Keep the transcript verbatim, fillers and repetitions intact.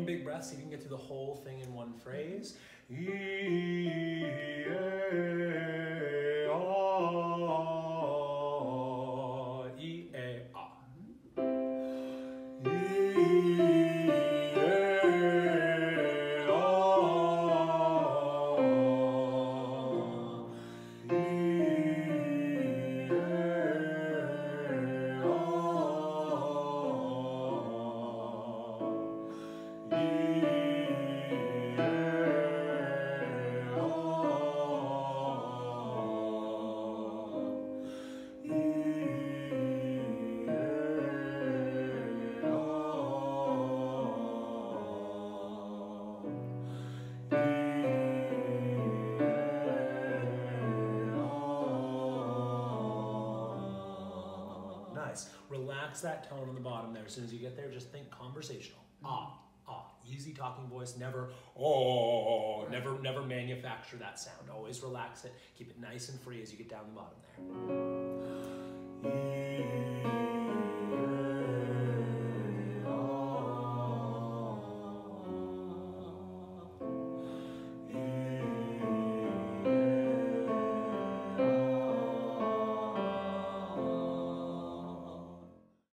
long, big breaths. See if you can get through the whole thing in one phrase. Nice. Relax that tone on the bottom there. As soon as you get there, just think conversational. Ah, ah. Easy talking voice. Never, oh, never, never manufacture that sound. Always relax it. Keep it nice and free as you get down the bottom there.